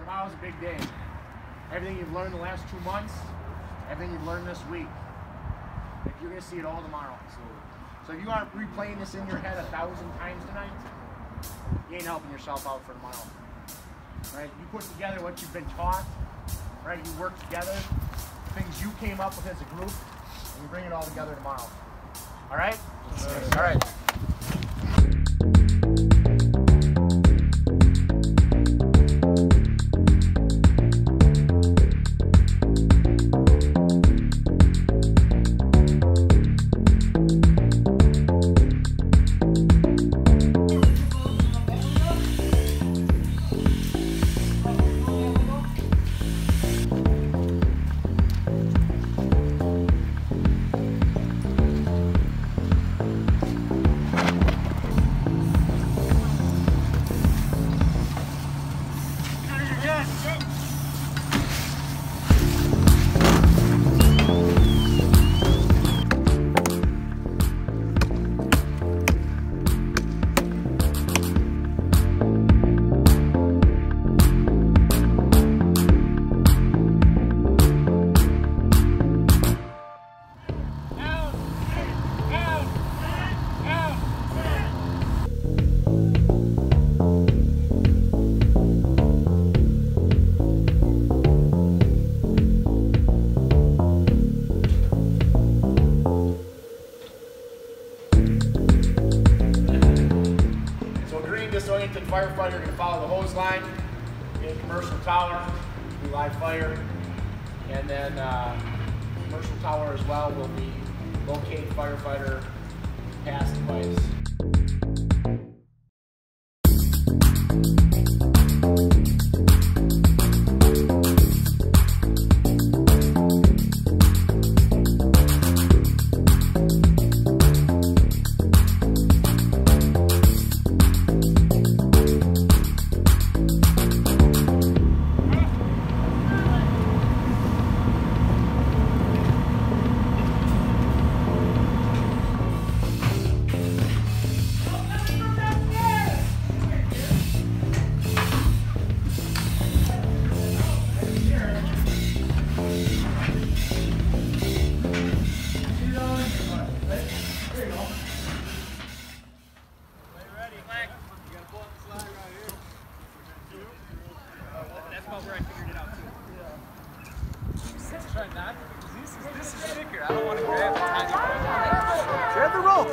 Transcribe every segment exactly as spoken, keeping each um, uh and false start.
tomorrow's a big day. Everything you've learned the last two months, everything you've learned this week, like, you're going to see it all tomorrow. So if you aren't replaying this in your head a thousand times tonight, you ain't helping yourself out for tomorrow. Right? You put together what you've been taught, right? You work together, things you came up with as a group, and you bring it all together tomorrow. All right? All right. Disoriented firefighter can follow the hose line, get a commercial tower, do live fire, and then uh, commercial tower as well will be locate firefighter pass device. Where I figured it out too. Yeah. Try not because this is this is thicker. I don't want to grab the tiny part. Grab the rope.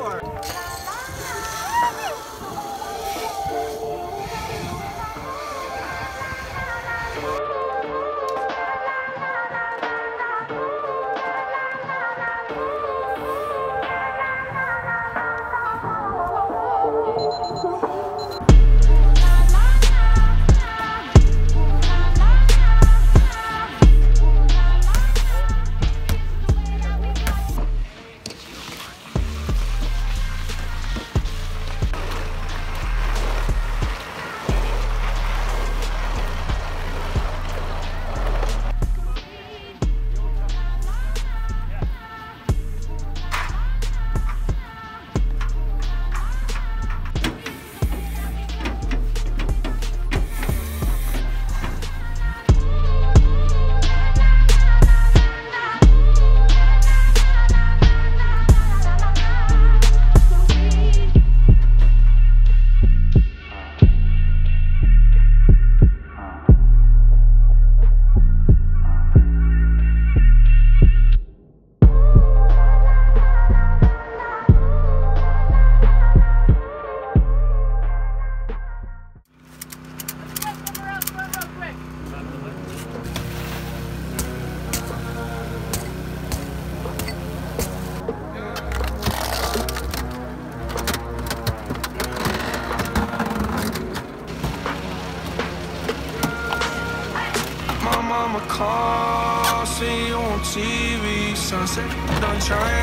Mama call, see you on T V. Sunset done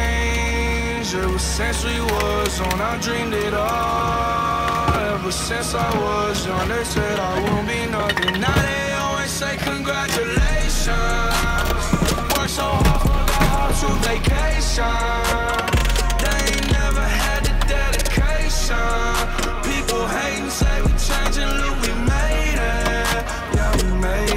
changed ever since we was on. I dreamed it all ever since I was young. They said I won't be nothing. Now they always say congratulations. Work so hard for the hard to vacation. They ain't never had the dedication. People hating, say we changing, look, we made it. Yeah, we made it.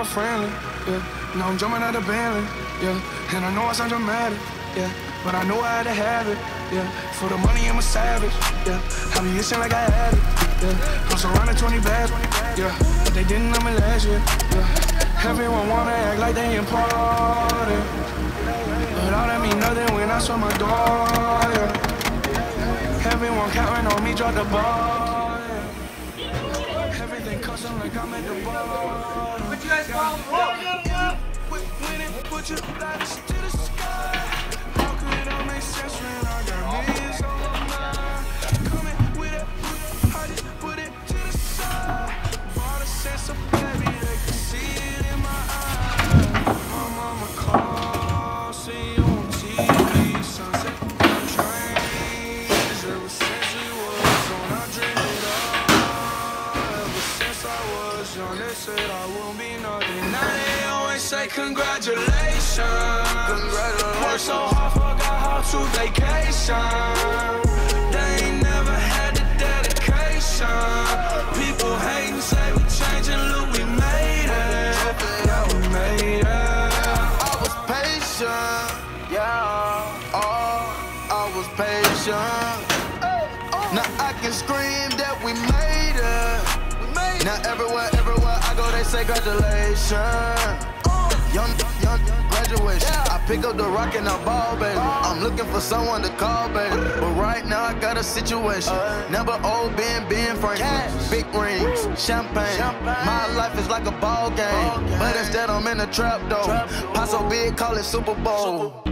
never friendly, yeah. Now I'm jumping out the Bentley, yeah. And I know I sound dramatic, yeah. But I know I had to have it, yeah. For the money, I'm a savage, yeah. I be itching like I had it, yeah. I'm surrounded twenty bags, yeah. But they didn't know me last year, yeah. Everyone wanna act like they important, but all that mean nothing when I saw my door, yeah. Everyone counting on me, drop the ball, yeah. Everything custom like I'm at the bar. What you guys call them? Winning, put your lights to the sky. How could it all make sense when I got millions on my mind? Coming with it, I just put it to the side. Bought a sense of baby, they can see it in my eyes. My mama called, see you on T V, sunset trains. Ever since we was on, I dreamed it all. Ever since I was young, they said I won't be nothing. Now they always say congratulations. Congratulations. Worked so hard, forgot how to vacation. They ain't never had the dedication. People hating, say we changing, look, we made it. Yeah, we made it. I was patient, yeah. Oh, I was patient. Now I can scream that we made it. Now everywhere, everywhere I go, they say congratulations. Young, young, graduation. I pick up the rock and I ball, baby. I'm looking for someone to call, baby. But right now I got a situation. Never old Ben, Ben Franklin. Big rings, champagne. My life is like a ball game, but instead I'm in a trap though. Pop so big, call it Super Bowl.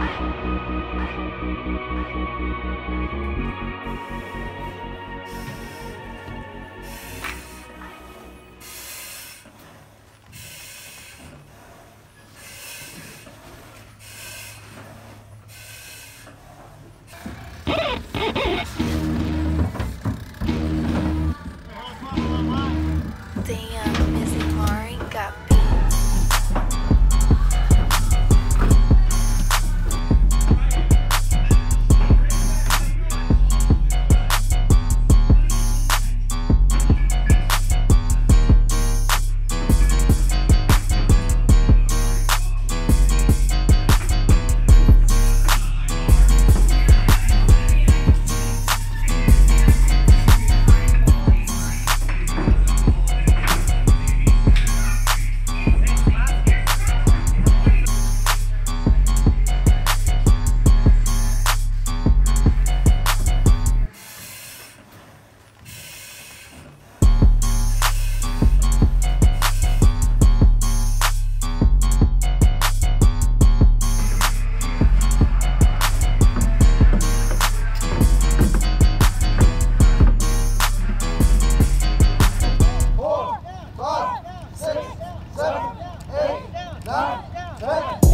Damn, Missy Mari got beats. Four, five, six, seven, eight, nine, ten.